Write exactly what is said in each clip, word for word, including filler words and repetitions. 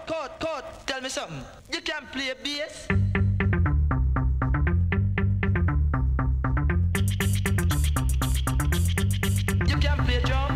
Code, code, tell me something. You can play bass? You can play drum?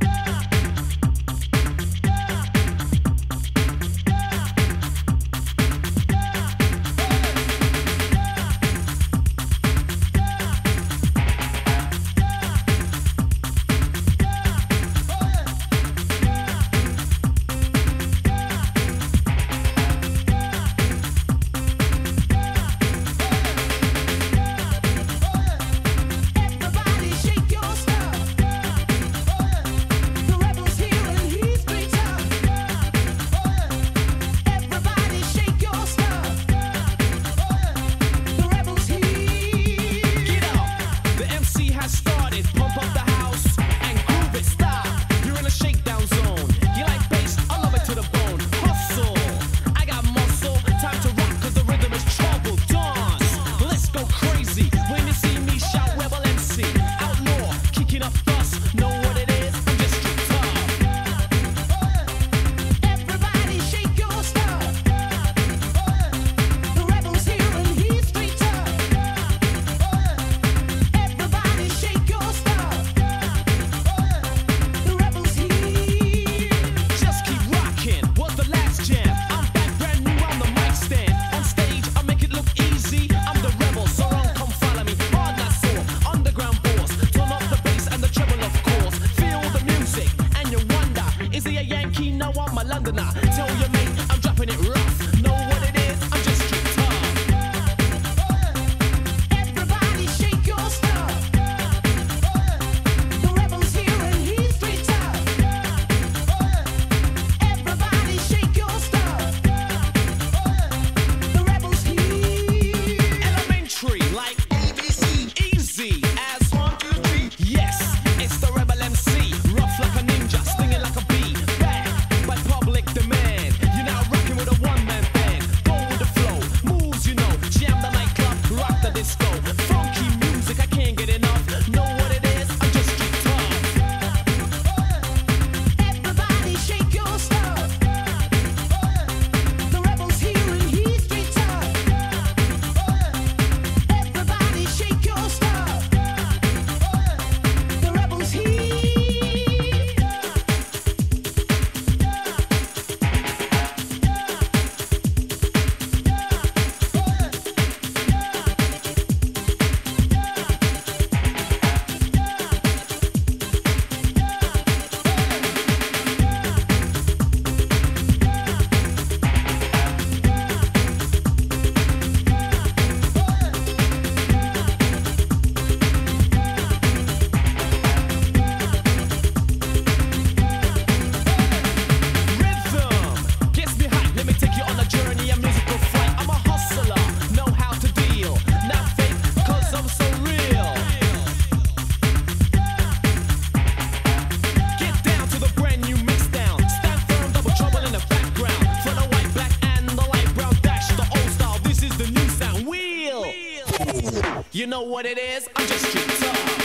Tell your mate I'm dropping it rough. Know what it is? I'm just straight tough. Everybody shake your stuff. The rebel's here and he's straight tough. Everybody shake your stuff. The rebel's here. Elementary like A B C, easy as one, two, three. Yes, it's the Rebel M C, rough like a ninja, stinging like a bee. Public demand. You're now rocking with a one-man band. Go with the flow, moves you know. Jam the nightclub, rock the disco. Funky music, I can't get enough. Know what it is? I'm just straight tough. Everybody shake your stuff. The rebel's here and he's straight tough. Everybody shake your stuff. The rebel's here. You know what it is? I'm just straight tough.